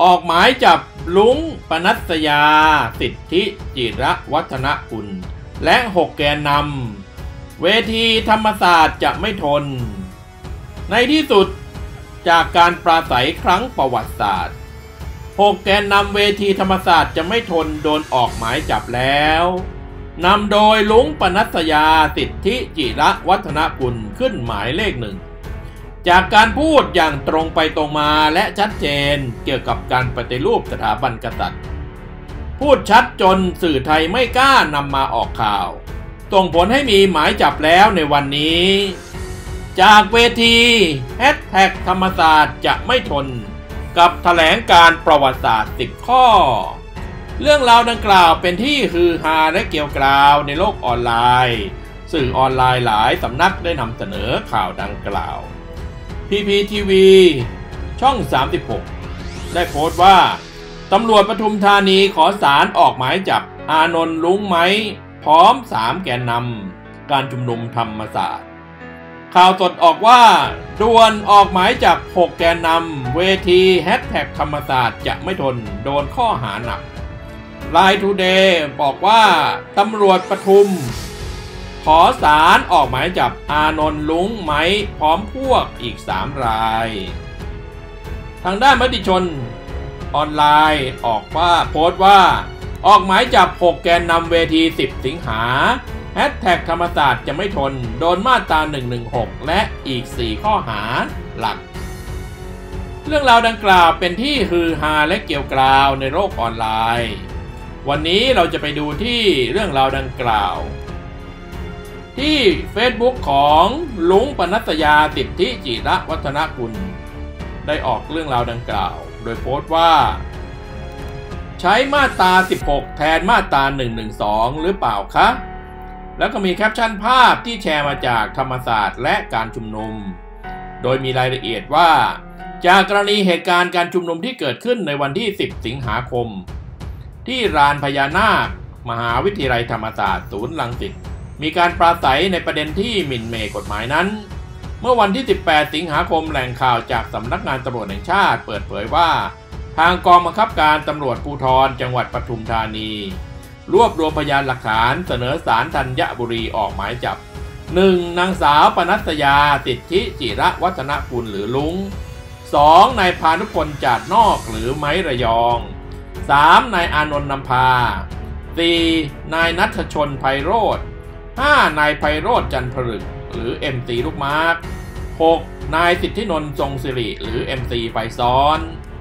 ออกหมายจับลุงปนัสยาสิทธิจิรวัฒนกุลและ6แกนนำเวทีธรรมศาสตร์จะไม่ทนในที่สุดจากการปราศัยครั้งประวัติศาสตร์6แกนนำเวทีธรรมศาสตร์จะไม่ทนโดนออกหมายจับแล้วนำโดยลุงปนัสยาสิทธิจิรวัฒนกุลขึ้นหมายเลข 1จากการพูดอย่างตรงไปตรงมาและชัดเจนเกี่ยวกับการปฏิรูปสถาบันกษัตริย์พูดชัดจนสื่อไทยไม่กล้านำมาออกข่าวส่งผลให้มีหมายจับแล้วในวันนี้จากเวทีธรรมศาสตร์จะไม่ทนกับแถลงการประวัติศาสตร์10ข้อเรื่องราวดังกล่าวเป็นที่ฮือฮาและเกี่ยวกราวในโลกออนไลน์สื่อออนไลน์หลายสำนักได้นำเสนอข่าวดังกล่าวPPTV ช่อง36ได้โพสต์ว่าตำรวจปทุมธานีขอศาลออกหมายจับอานนท์ลุงไม้พร้อม3แกนนำการชุมนุมธรรมศาสตร์ข่าวสดออกว่าด่วนออกหมายจับ6แกนนำเวทีธรรมศาสตร์จะไม่ทนโดนข้อหาหนักLine Today บอกว่าตำรวจปทุมขอศาลออกหมายจับอานนท์ลุงไม้พร้อมพวกอีก3รายทางด้านมติชนออนไลน์ออกว่าโพสต์ว่าออกหมายจับ6แกนนำเวที10สิงหาธรรมศาสตร์จะไม่ทนโดนมาตรา116และอีก4ข้อหาหลักเรื่องราวดังกล่าวเป็นที่ฮือฮาและเกี่ยวกราวในโลกออนไลน์วันนี้เราจะไปดูที่เรื่องราวดังกล่าวที่ Facebook ของลุงปนัสยาสิทธิจิรวัฒนกุลได้ออกเรื่องราวดังกล่าวโดยโพสต์ว่าใช้มาตรา16แทนมาตรา112หรือเปล่าคะแล้วก็มีแคปชั่นภาพที่แชร์มาจากธรรมศาสตร์และการชุมนุมโดยมีรายละเอียดว่าจากกรณีเหตุการณ์การชุมนุมที่เกิดขึ้นในวันที่10สิงหาคมที่ลานพญานาคมหาวิทยาลัยธรรมศาสตร์ศูนย์รังสิตมีการปราศัยในประเด็นที่หมิ่นเหม่กฎหมายนั้นเมื่อวันที่18สิงหาคมแหล่งข่าวจากสำนักงานตำรวจแห่งชาติเปิดเผยว่าทางกองบังคับการตำรวจภูธรจังหวัดปทุมธานีรวบรวมพยานหลักฐานเสนอศาลธัญบุรีออกหมายจับ 1. นางสาวปนัสยาสิทธิจิรวัฒนกุลหรือลุง 2. นายพานุพลจาดนอกหรือไม้ระยอง 3. นายอานนท์นำพา 4. นายณัฐชนไพโรจน์ 5. นายไพโรจน์จันทร์ผลึกหรือ MC ลูกมาร์ค 6. นายสิทธินนท์ทรงสิริหรือ MC ไฟซ้อน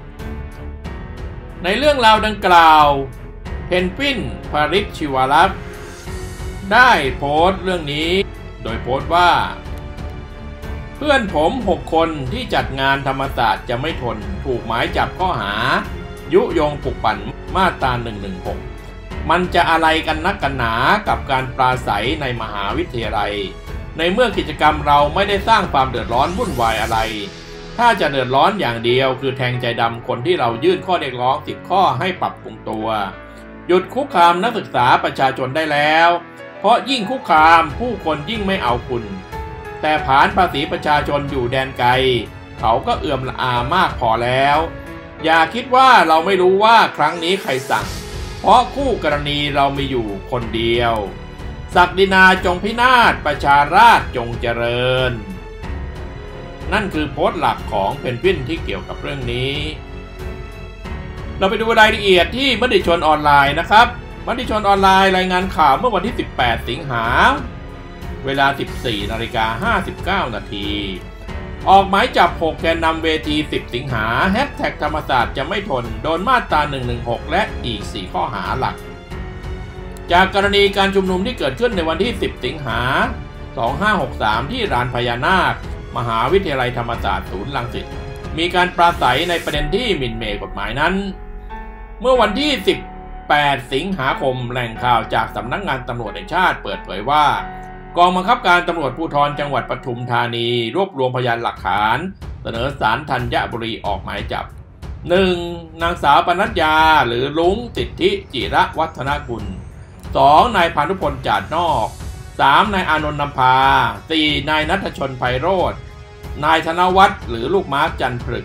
ในเรื่องราวดังกล่าวเพนกวินภริชชิวรักษ์ได้โพสต์เรื่องนี้โดยโพสต์ว่าเพื่อนผม6คนที่จัดงานธรรมศาสตร์จะไม่ทนถูกหมายจับข้อหายุยงปลุกปั่นมาตรา116มันจะอะไรกันนักกันหนากับการปราศัยในมหาวิทยาลัยในเมื่อกิจกรรมเราไม่ได้สร้างความเดือดร้อนวุ่นวายอะไรถ้าจะเดือดร้อนอย่างเดียวคือแทงใจดำคนที่เรายื่นข้อเรียกร้อง10ข้อให้ปรับปรุงตัวหยุดคุกคามนักศึกษาประชาชนได้แล้วเพราะยิ่งคุกคามผู้คนยิ่งไม่เอาคุณแต่ผานภาษีประชาชนอยู่แดนไกลเขาก็เอื่อมละอามากพอแล้วอย่าคิดว่าเราไม่รู้ว่าครั้งนี้ใครสั่งเพราะคู่กรณีเรามีอยู่คนเดียวศักดินาจงพินาศประชาราษฎร์จงเจริญนั่นคือโพสต์หลักของเพนกวินที่เกี่ยวกับเรื่องนี้เราไปดูรายละเอียดที่มติชนออนไลน์นะครับมติชนออนไลน์รายงานข่าวเมื่อวันที่18สิงหาเวลา 14:59 นาทีออกหมายจับ6แกนนำเวที10สิงหาธรรมศาสตร์จะไม่ทนโดนมาตรา116และอีก4ข้อหาหลักจากกรณีการชุมนุมที่เกิดขึ้นในวันที่10สิงหา2563ที่ลานพญานาคมหาวิทยาลัยธรรมศาสตร์ศูนย์รังสิตมีการปราศัยในประเด็นที่หมิ่นเหม่กฎหมายนั้นเมื่อวันที่18สิงหาคมแหล่งข่าวจากสำนักงานตำรวจแห่งชาติเปิดเผยว่ากองบังคับการตำรวจภูธรจังหวัดปทุมธานีรวบรวมพยานหลักฐานเสนอศาลธัญบุรีออกหมายจับ 1. นางสาวปนัสยาหรือลุงสิทธิจิรวัฒนกุล 2. นายพานุพลจาดนอก 3. นายอานนท์นำพา 4. นายณัฐชนไพโรจน์นายธนวัฒน์หรือลูกมาร์คจันทร์ผลึก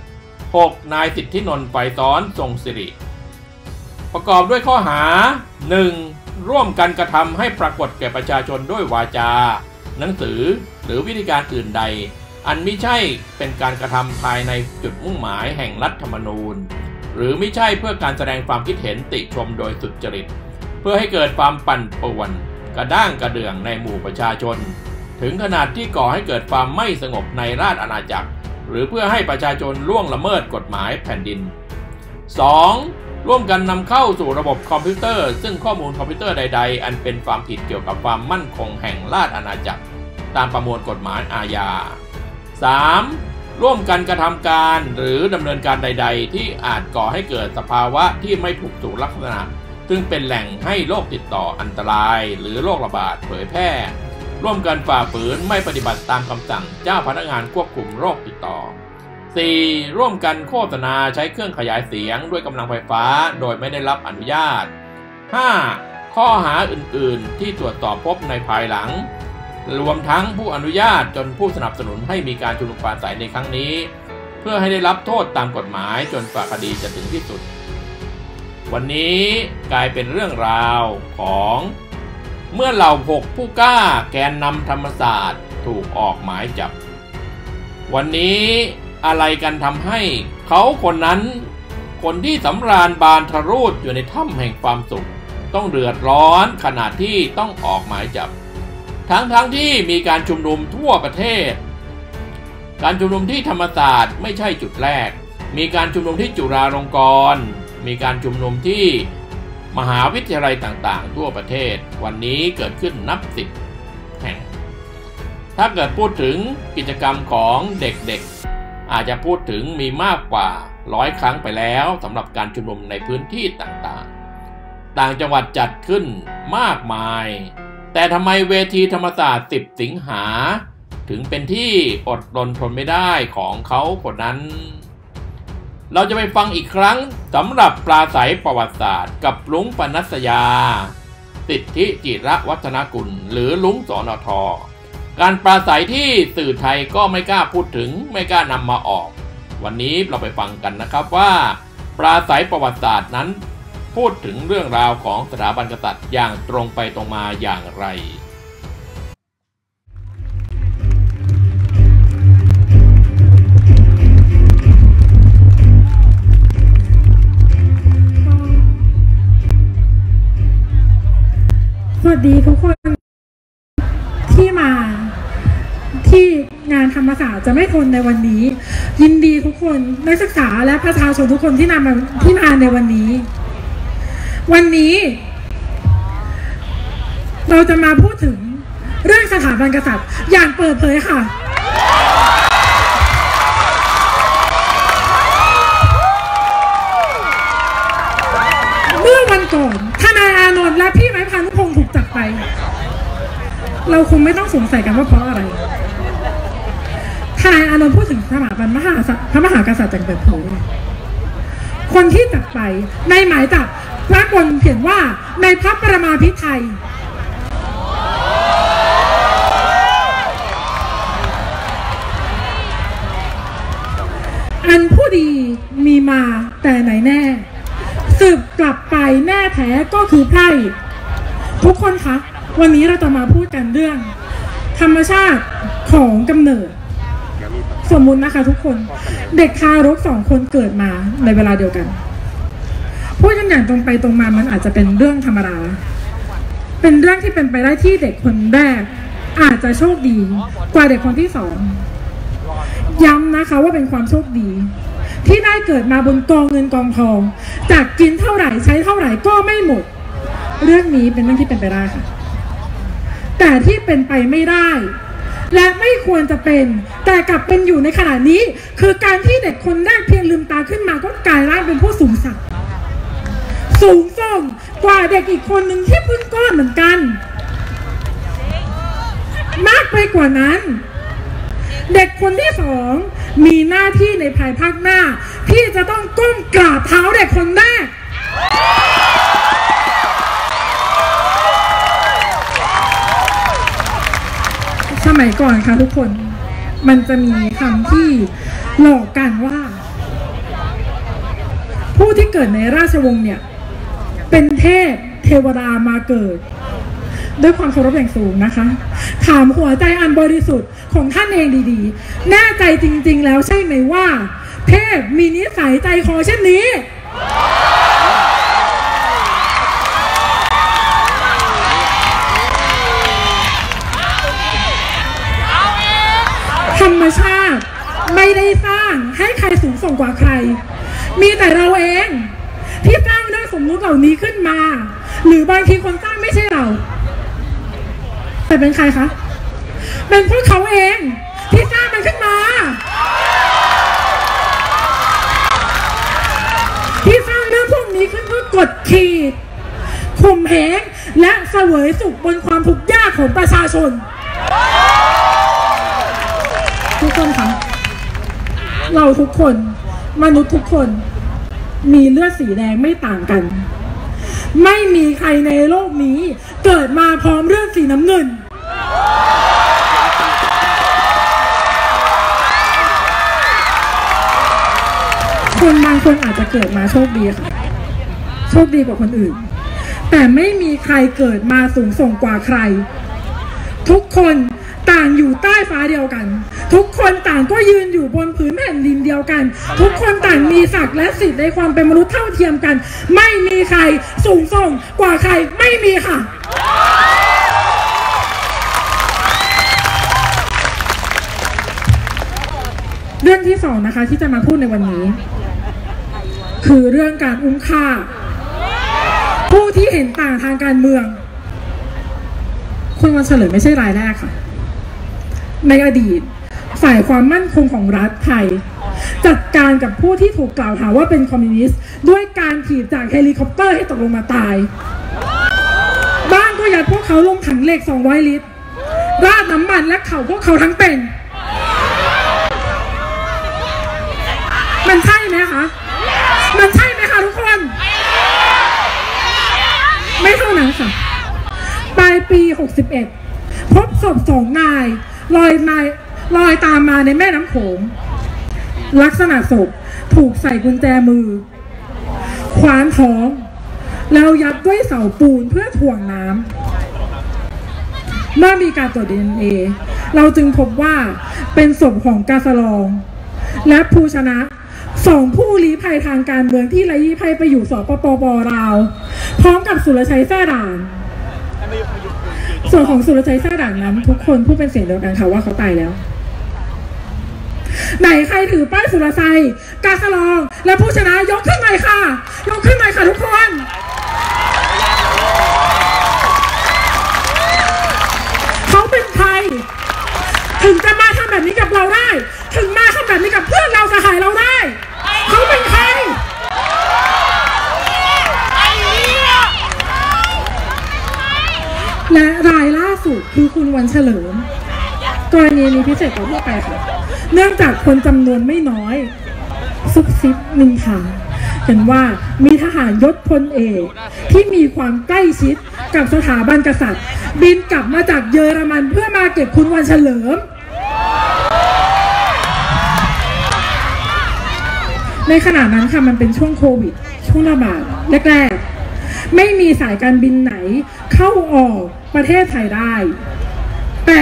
6. นายสิทธินนท์ ไฝซ้อนทรงสิริประกอบด้วยข้อหา 1. ร่วมกันกระทำให้ปรากฏแก่ประชาชนด้วยวาจาหนังสือหรือวิธีการอื่นใดอันมิใช่เป็นการกระทำภายในจุดมุ่งหมายแห่งรัฐธรรมนูญหรือมิใช่เพื่อการแสดงความคิดเห็นติชมโดยสุจริตเพื่อให้เกิดความปั่นป่วนกระด้างกระเดื่องในหมู่ประชาชนถึงขนาดที่ก่อให้เกิดความไม่สงบในราชอาณาจักรหรือเพื่อให้ประชาชนล่วงละเมิดกฎหมายแผ่นดิน 2. ร่วมกันนำเข้าสู่ระบบคอมพิวเตอร์ซึ่งข้อมูลคอมพิวเตอร์ใดๆอันเป็นความผิดเกี่ยวกับความมั่นคงแห่งราชอาณาจักรตามประมวลกฎหมายอาญา 3. ร่วมกันกระทำการหรือดำเนินการใดๆที่อาจก่อให้เกิดสภาวะที่ไม่ถูกสุขลักษณะซึ่งเป็นแหล่งให้โรคติดต่ออันตรายหรือโรคระบาดเผยแพร่ร่วมกันฝ่าฝืนไม่ปฏิบัติตามคำสั่งเจ้าพนักงานควบคุมโรคติดต่อ 4. ร่วมกันโฆษณาใช้เครื่องขยายเสียงด้วยกำลังไฟฟ้าโดยไม่ได้รับอนุญาต 5. ข้อหาอื่นๆที่ตรวจสอบพบในภายหลังรวมทั้งผู้อนุญาตจนผู้สนับสนุนให้มีการชุมนุมปราศรัยในครั้งนี้เพื่อให้ได้รับโทษตามกฎหมายจนกว่าคดีจะถึงที่สุดวันนี้กลายเป็นเรื่องราวของเมื่อเหล่า6ผู้กล้าแกนนำธรรมศาสตร์ถูกออกหมายจับวันนี้อะไรกันทำให้เขาคนนั้นคนที่สำราญบานทะรูดอยู่ในถ้ำแห่งความสุขต้องเดือดร้อนขณะที่ต้องออกหมายจับทั้งที่มีการชุมนุมทั่วประเทศการชุมนุมที่ธรรมศาสตร์ไม่ใช่จุดแรกมีการชุมนุมที่จุฬาลงกรณ์มีการชุมนุมที่มหาวิทยาลัยต่างๆทั่วประเทศวันนี้เกิดขึ้นนับ10แห่งถ้าเกิดพูดถึงกิจกรรมของเด็กๆอาจจะพูดถึงมีมากกว่า100 ครั้งไปแล้วสำหรับการชุมนุมในพื้นที่ต่างๆต่างจังหวัดจัดขึ้นมากมายแต่ทำไมเวทีธรรมศาสตร์10 สิงหาถึงเป็นที่อดรนทนไม่ได้ของเขาคนนั้นเราจะไปฟังอีกครั้งสำหรับปราศรัยประวัติศาสตร์กับลุงปนัสยาสิทธิจิรวัฒนกุลหรือลุงสนท.การปราศรัยที่สื่อไทยก็ไม่กล้าพูดถึงไม่กล้านำมาออกวันนี้เราไปฟังกันนะครับว่าปราศรัยประวัติศาสตร์นั้นพูดถึงเรื่องราวของสถาบันกษัตริย์อย่างตรงไปตรงมาอย่างไรสวัสดีทุกคนที่มาที่งานธรรมศาสตร์จะไม่ทนในวันนี้ยินดีทุกคนนักศึกษาและประชาชนทุกคนที่มาในวันนี้เราจะมาพูดถึงเรื่องสถาบันกษัตริย์อย่างเปิดเผยค่ะเมื่อวันก่อนทนายอานนท์และพี่ไม้พานุพงศ์ถูกจับไปเราคงไม่ต้องสงสัยกันว่าเพราะอะไรทนายอานนท์พูดถึงสถาบันพระมหากษัตริย์อย่างเปิดเผยคนที่จับไปในหมายจับปรากฏเขียนว่าในพระประมาภิไธยอันผู้ดีมีมาแต่ไหนแน่สืบกลับไปแน่แท้ก็คือไพร่ทุกคนคะวันนี้เราจะมาพูดกันเรื่องธรรมชาติของกำเนิดสมมุตินะคะทุกคนเด็กทารก2 คนเกิดมาในเวลาเดียวกันพูดกันอย่างตรงไปตรงมามันอาจจะเป็นเรื่องธรรมดาเป็นเรื่องที่เป็นไปได้ที่เด็กคนแรกอาจจะโชคดีกว่าเด็กคนที่2ย้ำนะคะว่าเป็นความโชคดีที่ได้เกิดมาบนกองเงินกองทองจากกินเท่าไหร่ใช้เท่าไหร่ก็ไม่หมดเรื่องนี้เป็นเรื่องที่เป็นไปได้ค่ะแต่ที่เป็นไปไม่ได้และไม่ควรจะเป็นแต่กลับเป็นอยู่ในขณะนี้คือการที่เด็กคนแรกเพียงลืมตาขึ้นมาก็กลายร่างเป็นผู้สูงศักดิ์สูงส่งกว่าเด็กอีกคนหนึ่งที่เพิ่งก้อนเหมือนกันมากไปกว่านั้นเด็กคนที่2มีหน้าที่ในภายภาคหน้าที่จะต้องก้มกราบเท้าเด็กคนแรกสมัยก่อนค่ะทุกคนมันจะมีคำที่หลอกกันว่าผู้ที่เกิดในราชวงศ์เนี่ยเป็นเทพเทวดามาเกิดด้วยความเคารพอย่างสูงนะคะถามหัวใจอันบริสุทธิ์ของท่านเองดีๆแน่ใจจริงๆแล้วใช่ไหมว่าเทพมีนิสัยใจคอเช่นนี้ธรรมชาติไม่ได้สร้างให้ใครสูงส่งกว่าใครมีแต่เราเองที่สร้างเรื่องสมมุติเหล่านี้ขึ้นมาหรือบางทีคนสร้างไม่ใช่เราแต่เป็นใครคะเป็นพวกเขาเองที่สร้างมันขึ้นมาที่สร้างเรื่องพวกนี้ขึ้นเพื่อกดขี่ข่มเหงและเสวยสุขบนความทุกข์ยากของประชาชนทุกคนคะเราทุกคนมนุษย์ทุกคนมีเลือดสีแดงไม่ต่างกันไม่มีใครในโลกนี้เกิดมาพร้อมเลือดสีน้ำเงินคนบางคนอาจจะเกิดมาโชคดีค่ะโชคดีกว่าคนอื่นแต่ไม่มีใครเกิดมาสูงส่งกว่าใครทุกคนต่างอยู่ใต้ฟ้าเดียวกันทุกคนต่างก็ยืนอยู่บนพื้นแผ่นดินเดียวกันทุกคนต่างมีศักดิ์และสิทธิ์ในความเป็นมนุษย์เท่าเทียมกันไม่มีใครสูงส่งกว่าใครไม่มีค่ะเรื่องที่สองนะคะที่จะมาพูดในวันนี้คือเรื่องการอุ้มฆ่าผู้ที่เห็นต่างทางการเมืองคุณวันเฉลิมไม่ใช่รายแรกค่ะในอดีตฝ่ายความมั่นคงของรัฐไทยจัดการกับผู้ที่ถูกกล่าวหาว่าเป็นคอมมิวนิสต์ด้วยการถีบจากเฮลิคอปเตอร์ให้ตกลงมาตายบ้างก็ยัดพวกเขาลงถังเหล็ก200 ลิตรราดน้ำมันและเผาพวกเขาทั้งเป็นมันใช่ไหมคะมันใช่ไหมคะทุกคนไม่เท่านั้นค่ะปลายปี61พบศพ2 นายลอยตามมาในแม่น้ำโขงลักษณะศพถูกใส่กุญแจมือคว้านท้องแล้วยัดด้วยเสาปูนเพื่อถ่วงน้ำเมื่อมีการตรวจ DNA เราจึงพบว่าเป็นศพของกาสลองและภูชนะ2 ผู้ลี้ภัยทางการเมืองที่ลี้ภัยไปอยู่สปป.ลาวพร้อมกับสุรชัยแทร่ด่านส่วนของสุรชัยแทร่ด่านนั้นทุกคนพูดเป็นเสียงเดียวกันค่ะว่าเขาตายแล้วไหนใครถือป้ายสุรชัยกาสลองและผู้ชนะยกขึ้นหน่อยค่ะยกขึ้นหน่อยค่ะทุกคนเขาเป็นใครถึงจะมาทำแบบนี้กับเราได้ถึงมาทำแบบนี้กับเพื่อนเราสหายเราได้เขาเป็นใครและรายล่าสุดคือคุณวันเฉลิมกรณีนี้พิเศษกว่าทั่วไปค่ะเนื่องจากคนจำนวนไม่น้อยซุบซิบนินทากันว่ามีทหารยศพลเอกที่มีความใกล้ชิดกับสถาบันกษัตริย์บินกลับมาจากเยอรมันเพื่อมาเก็บคุณวันเฉลิมในขณะนั้นค่ะมันเป็นช่วงโควิดช่วงระบาดแรกๆไม่มีสายการบินไหนเข้าออกประเทศไทยได้แต่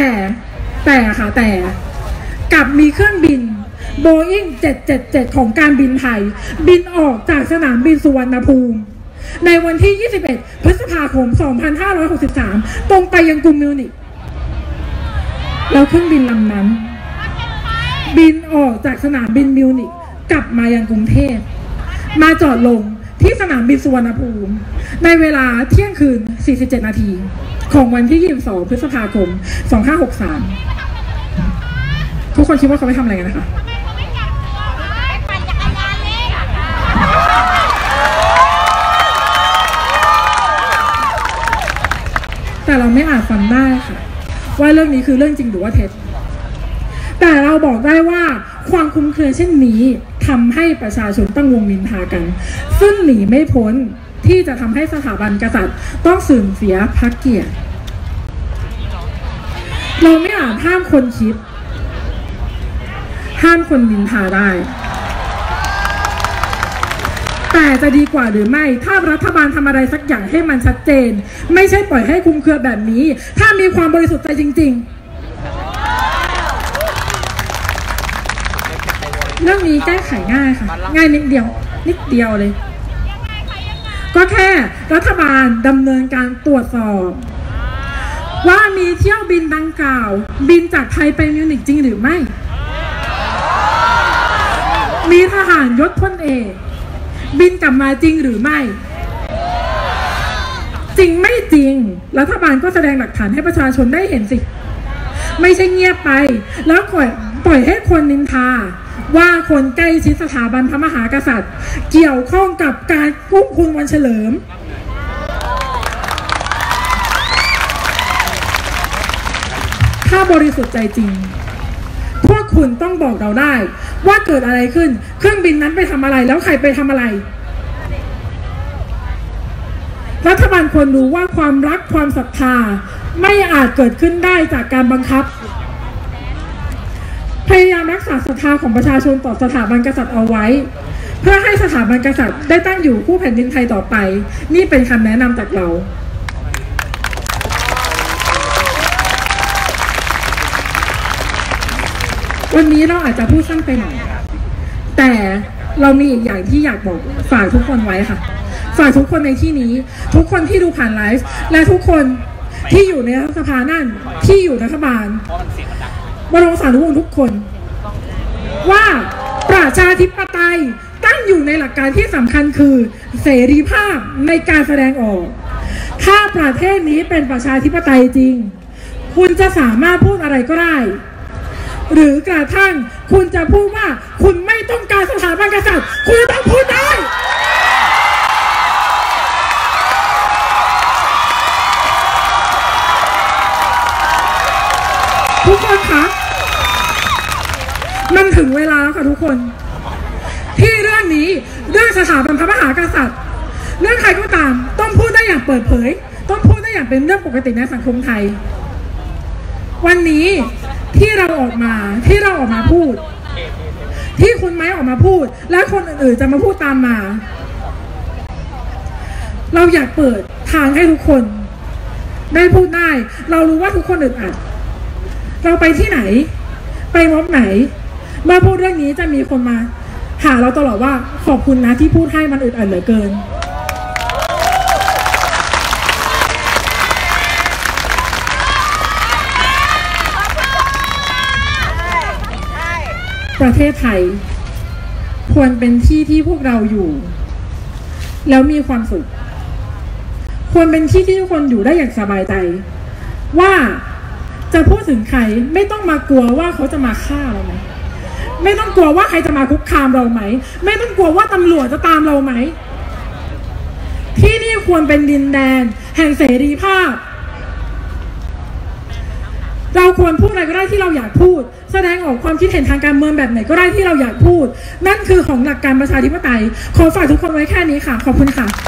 กลับมีเครื่องบิน Boeing 777ของการบินไทยบินออกจากสนามบินสุวรรณภูมิในวันที่ 21 พฤษภาคม 2563 ตรงไปยังกรุงมิวนิกแล้วเครื่องบินลำนั้นบินออกจากสนามบินมิวนิกกลับมายังกรุงเทพมาจอดลงที่สนามบินสุวรรณภูมิในเวลาเที่ยงคืน 47 นาทีของวันที่ 22 พฤษภาคม 2563 ทุกคนคิดว่าเขาไปทำอะไรกันนะคะแต่เราไม่อาจฟังได้ค่ะว่าเรื่องนี้คือเรื่องจริงหรือว่าเท็จแต่เราบอกได้ว่าความคลุมเครือเช่นนี้ทำให้ประชาชนตั้งวงนินทากันซึ่งหนีไม่พ้นที่จะทำให้สถาบันกษัตริย์ต้องเสื่อมเสียพระเกียรติเราไม่อาจห้ามคนคิดห้ามคนนินทาได้แต่จะดีกว่าหรือไม่ถ้ารัฐบาลทำอะไรสักอย่างให้มันชัดเจนไม่ใช่ปล่อยให้คลุมเครือแบบนี้ถ้ามีความบริสุทธิ์ใจจริงๆเรื่องนี้แก้ไขง่ายค่ะง่ายนิดเดียวเลยก็แค่รัฐบาลดำเนินการตรวจสอบว่ามีเที่ยวบินดังกล่าวบินจากไทยไปมิวนิกจริงหรือไม่มีทหารยศพลเอกบินกลับมาจริงหรือไม่จริงไม่จริงรัฐบาลก็แสดงหลักฐานให้ประชาชนได้เห็นสิไม่ใช่เงียบไปแล้วปล่อยให้คนนินทาว่าคนใกล้ชิดสถาบันพระมหากษัตริย์เกี่ยวข้องกับการควบคุมวันเฉลิมถ้าบริสุทธิ์ใจจริงพวกคุณต้องบอกเราได้ว่าเกิดอะไรขึ้นเครื่องบินนั้นไปทำอะไรแล้วใครไปทำอะไรรัฐบาลควรรู้ว่าความรักความศรัทธาไม่อาจเกิดขึ้นได้จากการบังคับพยายามรักษาศรัทธาของประชาชนต่อสถาบันกษัตริย์เอาไว้เพื่อให้สถาบันกษัตริย์ได้ตั้งอยู่คู่แผ่นดินไทยต่อไปนี่เป็นคำแนะนำจากเราวันนี้เราอาจจะพูดสั้นไปหน่อยแต่เรามีอีกอย่างที่อยากบอกฝากทุกคนไว้ค่ะฝากทุกคนในที่นี้ทุกคนที่ดูผ่านไลฟ์และทุกคนที่อยู่ในสภานั่นที่อยู่รัฐบาลบรมสารีวงศ์ทุกคนว่าประชาธิปไตยตั้งอยู่ในหลักการที่สำคัญคือเสรีภาพในการแสดงออกถ้าประเทศนี้เป็นประชาธิปไตยจริงคุณจะสามารถพูดอะไรก็ได้หรือกระทั่งคุณจะพูดว่าคุณไม่ต้องการสถาบันกษัตริย์คุณต้องพูดได้ทุกคนคะมันถึงเวลาแล้วค่ะทุกคนที่เรื่องนี้เรื่องสถาบันพระมหากษัตริย์เรื่องใครก็ตามต้องพูดได้อย่างเปิดเผยต้องพูดได้อย่างเป็นเรื่องปกติในสังคมไทยวันนี้ที่เราออกมาพูดที่คุณไม้ออกมาพูดและคนอื่นๆจะมาพูดตามมาเราอยากเปิดทางให้ทุกคนได้พูดได้เรารู้ว่าทุกคนอึดอัดเราไปที่ไหนไปม็อบไหนเมื่อพูดเรื่องนี้จะมีคนมาหาเราตลอดว่าขอบคุณนะที่พูดให้มันอึดอัดเหลือเกินประเทศไทยควรเป็นที่ที่พวกเราอยู่แล้วมีความสุขควรเป็นที่ที่ทุกคนอยู่ได้อย่างสบายใจว่าจะพูดถึงใครไม่ต้องมากลัวว่าเขาจะมาฆ่าเราไหมไม่ต้องกลัวว่าใครจะมาคุกคามเราไหมไม่ต้องกลัวว่าตำรวจจะตามเราไหมที่นี่ควรเป็นดินแดนแห่งเสรีภาพเราควรพูดอะไรก็ได้ที่เราอยากพูดแสดงออกความคิดเห็นทางการเมืองแบบไหนก็ได้ที่เราอยากพูดนั่นคือของหลักการประชาธิปไตยขอฝากทุกคนไว้แค่นี้ค่ะขอบคุณค่ะ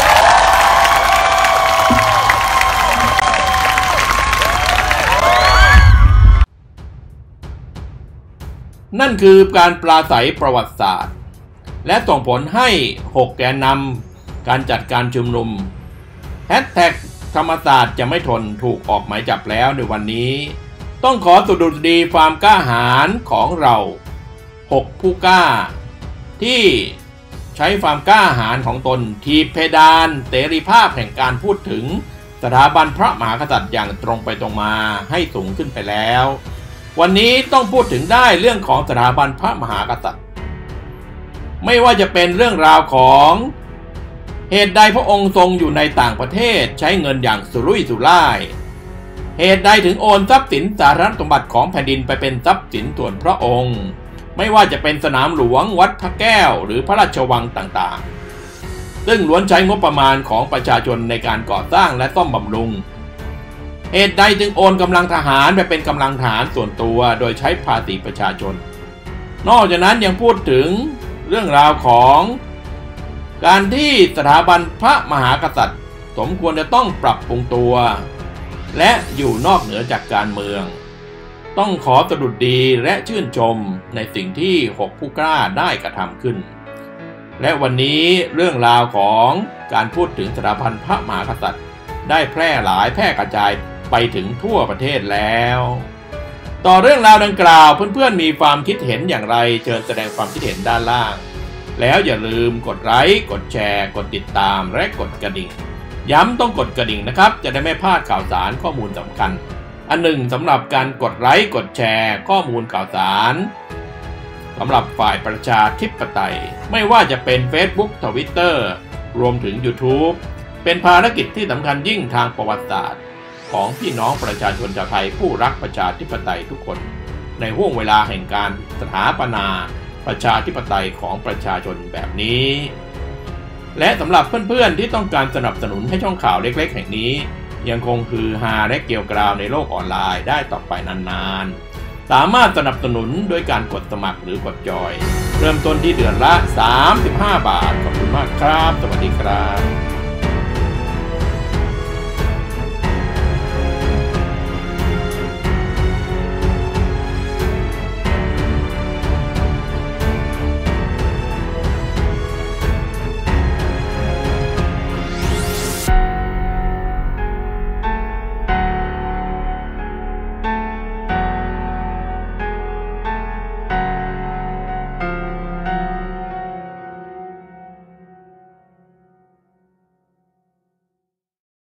นั่นคือการปราศัยประวัติศาสตร์และส่งผลให้6แกนนำการจัดการชุมนุมแฮชแท็กธรรมศาสตร์จะไม่ทนถูกออกหมายจับแล้วในวันนี้ต้องขอสดุดีความกล้าหาญของเรา6ผู้กล้าที่ใช้ความกล้าหาญของตนทีบเพดานเสรีภาพแห่งการพูดถึงสถาบันพระมหากษัตริย์อย่างตรงไปตรงมาให้สูงขึ้นไปแล้ววันนี้ต้องพูดถึงได้เรื่องของสถาบันพระมหากษัตริย์ไม่ว่าจะเป็นเรื่องราวของเหตุใดพระองค์ทรงอยู่ในต่างประเทศใช้เงินอย่างสุรุ่ยสุร่ายเหตุใดถึงโอนทรัพย์สินสาธารณสมบัติของแผ่นดินไปเป็นทรัพย์สินส่วนพระองค์ไม่ว่าจะเป็นสนามหลวงวัดพระแก้วหรือพระราชวังต่างๆซึ่งล้วนใช้งบประมาณของประชาชนในการก่อสร้างและซ่อมบำรุงเหตุใดจึงโอนกำลังทหารไปเป็นกำลังทหารส่วนตัวโดยใช้ภาษีประชาชนนอกจากนั้นยังพูดถึงเรื่องราวของการที่สถาบันพระมหากษัตริย์สมควรจะต้องปรับปรุงตัวและอยู่นอกเหนือจากการเมืองต้องขอสดุดีและชื่นชมในสิ่งที่6ผู้กล้าได้กระทำขึ้นและวันนี้เรื่องราวของการพูดถึงสถาบันพระมหากษัตริย์ได้แพร่กระจายไปถึงทั่วประเทศแล้วต่อเรื่องราวดังกล่าวเพื่อนๆมีความคิดเห็นอย่างไรเชิญแสดงความคิดเห็นด้านล่างแล้วอย่าลืมกดไลค์กดแชร์กดติดตามและกดกระดิ่งย้ำต้องกดกระดิ่งนะครับจะได้ไม่พลาดข่าวสารข้อมูลสำคัญอันหนึ่งสำหรับการกดไลค์กดแชร์ข้อมูลข่าวสารสำหรับฝ่ายประชาธิปไตยไม่ว่าจะเป็น Facebook Twitter รวมถึง YouTube เป็นภารกิจที่สำคัญยิ่งทางประวัติศาสตร์ของพี่น้องประชาชนชาวไทยผู้รักประชาธิปไตยทุกคนในห่วงเวลาแห่งการสถาปนาประชาธิปไตยของประชาชนแบบนี้และสำหรับเพื่อนๆที่ต้องการสนับสนุนให้ช่องข่าวเล็กๆแห่งนี้ยังคงฮือฮาและเกี่ยวกราวในโลกออนไลน์ได้ต่อไปนานๆสามารถสนับสนุนโดยการกดสมัครหรือกดจอยเริ่มต้นที่เดือนละ35 บาทขอบคุณมากครับสวัสดีครับ